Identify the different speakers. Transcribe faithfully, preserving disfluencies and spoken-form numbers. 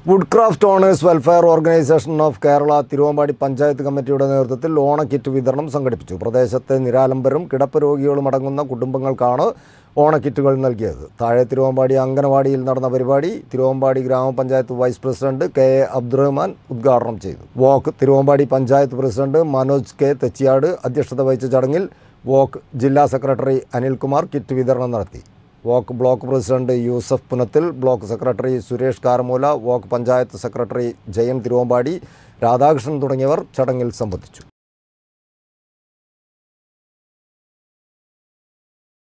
Speaker 1: വുഡ്ക്രാഫ്റ്റ് owners welfare organisation of Kerala Thiruvambady panchayat കമ്മിറ്റിയുടെ നേതൃത്വത്തിൽ ഓണക്കിറ്റ് വിതരണം സംഘടിപ്പിച്ചു. പ്രദേശത്തെ നിരാലംബരും കിടപ്പ് രോഗികളും അടങ്ങുന്ന കുടുംബങ്ങൾക്കാണ് ഓണക്കിറ്റുകൾ നൽകിയത്. താഴെ തിരുവമ്പാടി അംഗനവാടിയിൽ നടന്ന പരിപാടി Thiruvambady grama panchayat vice president K A Abdurahman ഉദ്ഘാടനം ചെയ്തു. വോക്ക് തിരുവമ്പാടി പഞ്ചായത്ത് പ്രസിഡന്റ് മനോജ് കെ തെച്ചിയാട് അധ്യക്ഷത വഹിച്ച ചടങ്ങിൽ വോക്ക് ജില്ലാ സെക്രട്ടറി അനിൽകുമാർ കിറ്റ് വിതരണം നടത്തി. വോക്ക് block president Yusuf Punathil, block secretary Suresh Karamoola, വോക്ക് പഞ്ചായത്ത് സെക്രട്ടറി ജയൻ തിരുവമ്പാടി, രാധാകൃഷ്ണൻ തുടങ്ങിയവർ ചടങ്ങിൽ സംബന്ധിച്ചു.